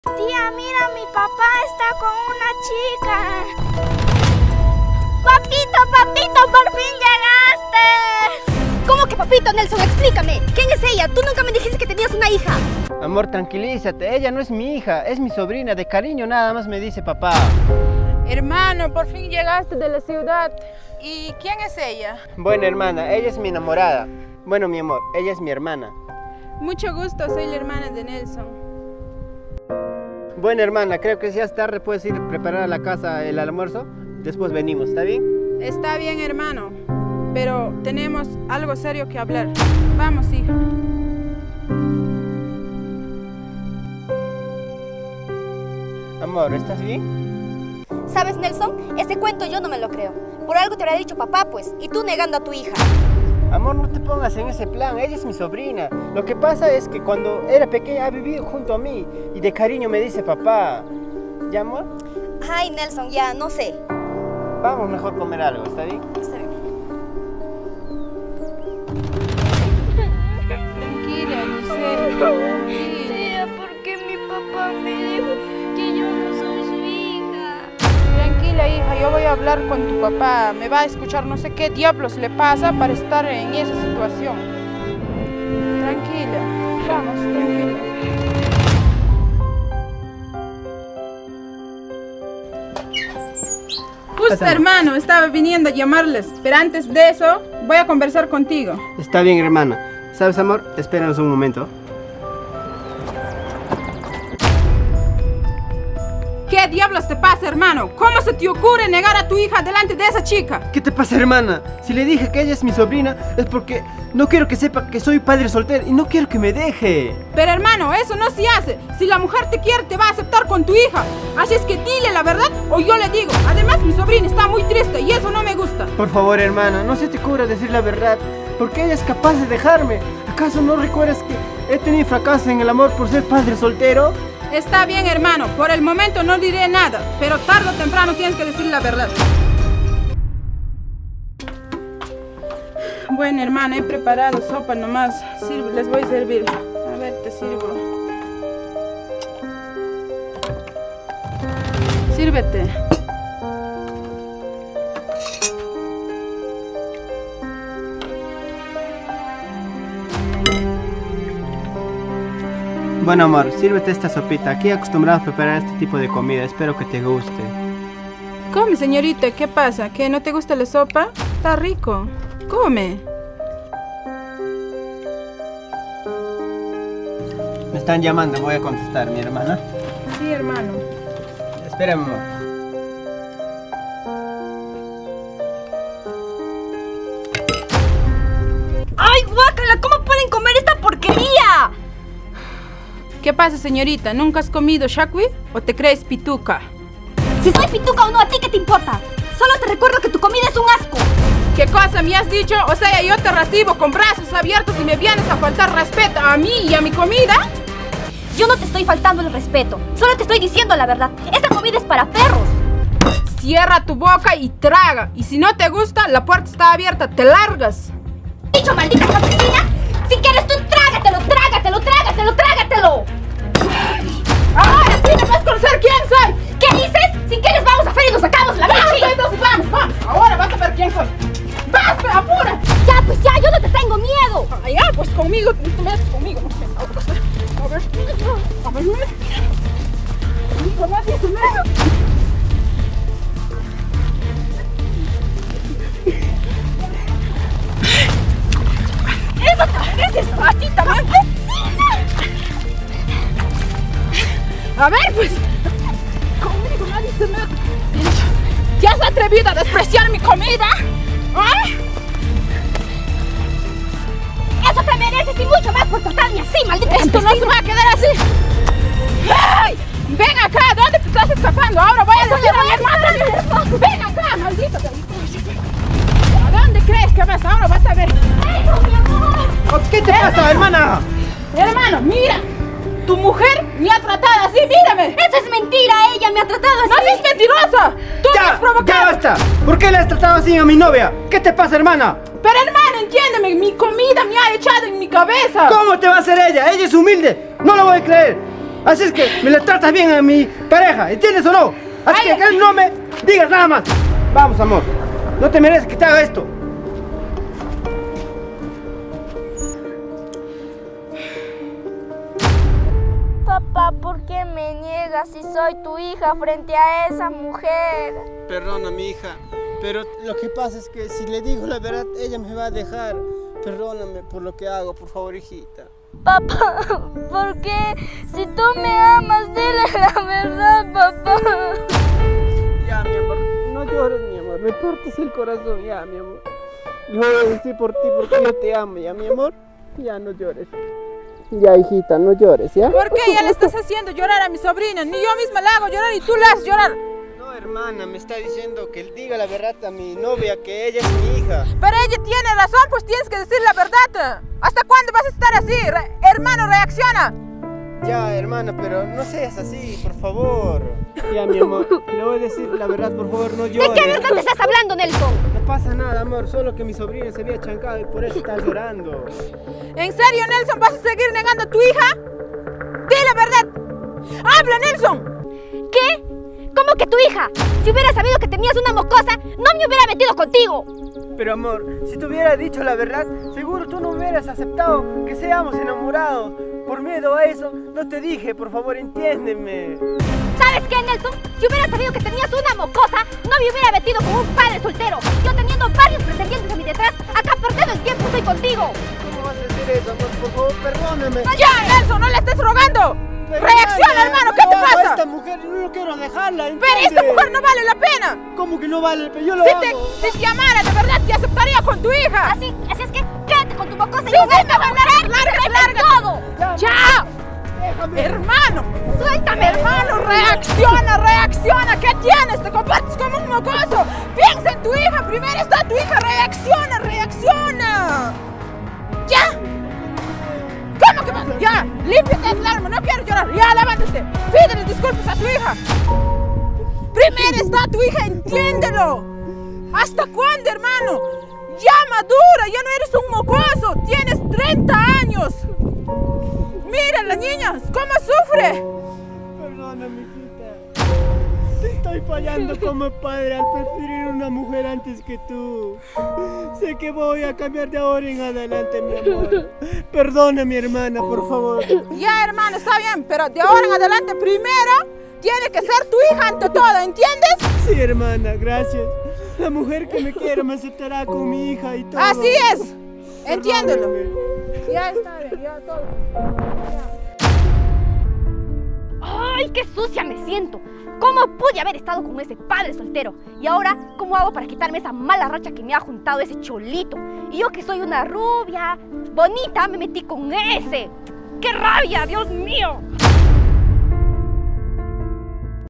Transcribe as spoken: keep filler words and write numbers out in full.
Tía, mira, mi papá está con una chica. Papito, papito, por fin llegaste. ¿Cómo que papito, Nelson? Explícame. ¿Quién es ella? Tú nunca me dijiste que tenías una hija. Amor, tranquilízate. Ella no es mi hija, es mi sobrina. De cariño nada más me dice papá. Hermano, por fin llegaste de la ciudad. ¿Y quién es ella? Bueno, hermana, ella es mi enamorada. Bueno, mi amor, ella es mi hermana. Mucho gusto, soy la hermana de Nelson. Bueno, hermana, creo que ya es tarde. ¿Puedes ir a preparar a la casa el almuerzo? Después venimos, ¿está bien? Está bien, hermano, pero tenemos algo serio que hablar. Vamos, hija. Amor, ¿estás bien? ¿Sabes, Nelson? Ese cuento yo no me lo creo. Por algo te habrá dicho papá, pues, y tú negando a tu hija. Amor, no te pongas en ese plan. Ella es mi sobrina. Lo que pasa es que cuando era pequeña ha vivido junto a mí y de cariño me dice papá. ¿Ya, amor? Ay, Nelson, ya, no sé. Vamos mejor a comer algo, ¿está bien? Está bien. Tranquila, Giselle. Tranquila. Tía, ¿por qué mi papá me dijo que yo no soy su hija? Tranquila, hija, yo voy a hablar con tu papá. Me va a escuchar, no sé qué diablos le pasa para estar en esa situación. Tranquila, vamos, tranquila. Justo, hermano, estaba viniendo a llamarles, pero antes de eso voy a conversar contigo. Está bien, hermana. ¿Sabes, amor? Espéranos un momento. ¿Qué diablos te pasa, hermano? ¿Cómo se te ocurre negar a tu hija delante de esa chica? ¿Qué te pasa, hermana? Si le dije que ella es mi sobrina es porque no quiero que sepa que soy padre soltero y no quiero que me deje. Pero, hermano, eso no se hace. Si la mujer te quiere, te va a aceptar con tu hija. Así es que dile la verdad o yo le digo. Además, mi sobrina está muy triste y eso no me gusta. Por favor, hermana, no se te ocurra decir la verdad, porque ella es capaz de dejarme. ¿Acaso no recuerdas que he tenido fracaso en el amor por ser padre soltero? Está bien, hermano. Por el momento no diré nada, pero tarde o temprano tienes que decir la verdad. Bueno, hermana, he preparado sopa nomás. Sirve, les voy a servir. A ver, te sirvo. Sírvete. Bueno, amor, sírvete esta sopita. Aquí acostumbrados a preparar este tipo de comida. Espero que te guste. Come, señorita. ¿Qué pasa? ¿Que no te gusta la sopa? Está rico. Come. Me están llamando, voy a contestar, mi hermana. Sí, hermano. Espérame, amor. ¡Ay, guácala! ¿Cómo pueden comer esta porquería? ¿Qué pasa, señorita? ¿Nunca has comido shakwi o te crees pituca? Si soy pituca o no, ¿a ti qué te importa? Solo te recuerdo que tu comida es un asco. ¿Qué cosa me has dicho? O sea, yo te recibo con brazos abiertos y me vienes a faltar respeto a mí y a mi comida. Yo no te estoy faltando el respeto. Solo te estoy diciendo la verdad. Esta comida es para perros. Cierra tu boca y traga. Y si no te gusta, la puerta está abierta. Te largas. ¡Dicho, maldita campesina! Si quieres tú, trágatelo, trágatelo, trágatelo, trágatelo. Ahora sí me vas a conocer quién soy. ¿Qué dices? Si quieres vamos a feria y nos sacamos la Vamos, leche. entonces vamos, vamos. Ahora vas a ver quién soy. ¡Vas, pe, apura! Ya, pues ya, yo no te tengo miedo. Ah, ya, pues conmigo, tú me haces conmigo. No sé, a ver, a ver, a ver, conmigo nadie se mete. ¡Eso te mereces a ti también! A ver, pues, conmigo nadie se mete. ¿Ya has atrevido a despreciar mi comida? ¿Ah? Eso te mereces y mucho más por tratarme así, maldita Esto campesina. no se va a quedar así. ¡Ay! Ven acá, ¿dónde te estás escapando? Ahora voy a decir a mi hermana. Ven acá, maldito. ¿A dónde crees que vas? Ahora vas a ver. ¡Eso, mi amor! ¿Qué te pasa, hermana? Hermano, mira. Tu mujer me ha tratado así, mírame. Eso es mentira, ella me ha tratado así. ¡No seas mentirosa! ¡Tú me has ¡Ya! provocado! ¡Ya basta! ¿Por qué le has tratado así a mi novia? ¿Qué te pasa, hermana? Pero hermano, entiéndeme, mi comida me ha echado en mi cabeza. ¿Cómo te va a hacer ella? Ella es humilde. No lo voy a creer. Así es que me la tratas bien a mi pareja, ¿entiendes o no? Así Ay, que no me digas nada más. Vamos, amor. No te mereces que te haga esto. Papá, ¿por qué me niegas si soy tu hija frente a esa mujer? Perdona, mi hija, pero lo que pasa es que si le digo la verdad, ella me va a dejar. Perdóname por lo que hago, por favor, hijita. Papá, ¿por qué? Si tú me amas, dile la verdad, papá. Ya, mi amor, no llores, mi amor, me partes el corazón, ya, mi amor. Yo voy a decir por ti porque yo te amo, ya, mi amor. Ya, no llores. Ya, hijita, no llores, ¿ya? ¿Por qué ya le estás haciendo llorar a mi sobrina? Ni yo misma la hago llorar y tú la haces llorar. No, hermana, me está diciendo que él diga la verdad a mi novia, que ella es mi hija. Pero ella tiene razón, pues tienes que decir la verdad. ¿Hasta cuándo vas a estar así? Re- hermano, reacciona. Ya, hermana, pero no seas así, por favor. Ya, mi amor, le voy a decir la verdad, por favor, no llores. ¿De qué verdad te estás hablando, Nelson? No pasa nada, amor, solo que mi sobrina se había chancado y por eso está llorando. ¿En serio, Nelson, vas a seguir negando a tu hija? ¡Di la verdad! ¡Habla, Nelson! ¿Qué? ¿Cómo que tu hija? Si hubiera sabido que tenías una mocosa, no me hubiera metido contigo. Pero amor, si te hubiera dicho la verdad, seguro tú no hubieras aceptado que seamos enamorados. Por miedo a eso, no te dije, por favor, entiéndeme. ¿Sabes qué, Nelson? Si hubiera sabido que tenías una mocosa, no me hubiera metido con un padre soltero. Yo teniendo varios pretendientes a mi detrás, acá perdiendo el tiempo estoy contigo. ¿Cómo vas a decir eso, amor? Por favor, perdóname. ¡Ya, Nelson, no le estés rogando! ¡Reacciona, hermano! ¿Qué te No, pasa? esta mujer yo no quiero dejarla, Pero ¿entiendes? esta mujer no vale la pena. ¿Cómo que no vale? Pero yo lo Si hago. te, si te amara de verdad, te aceptaría con tu hija. Así, así es que quédate con tu mocosa y Sí, con sí, esta me mujer. larga, ¡Se larga, mete larga. todo! ¡Ya! Déjame. Hermano, ¡Suéltame, hermano, reacciona, reacciona. ¿Qué tienes? Te comportas como un mocoso. Piensa en tu hija. Primero está tu hija. Reacciona, reacciona. ¿Ya? ¿Cómo que pasa? Ya, límpiate el alma. No quiero llorar. Ya, levántate. Pídele disculpas a tu hija. Primero está tu hija. Entiéndelo. ¿Hasta cuándo, hermano? Ya madura. Ya no eres un mocoso. Tienes treinta años. Mira la niña, cómo sufre. Perdona, mijita. Te estoy fallando como padre al preferir una mujer antes que tú. Sé que voy a cambiar de ahora en adelante, mi amor. Perdona, mi hermana, por favor. Ya, hermano, está bien, pero de ahora en adelante primero tiene que ser tu hija ante todo, ¿entiendes? Sí, hermana, gracias. La mujer que me quiera me aceptará con mi hija y todo. Así es, entiéndelo. Perdóname. Ya está bien, ya todo. ¡Ay, qué sucia me siento! ¿Cómo pude haber estado con ese padre soltero? Y ahora, ¿cómo hago para quitarme esa mala racha que me ha juntado ese cholito? Y yo que soy una rubia, bonita, me metí con ese. ¡Qué rabia, Dios mío!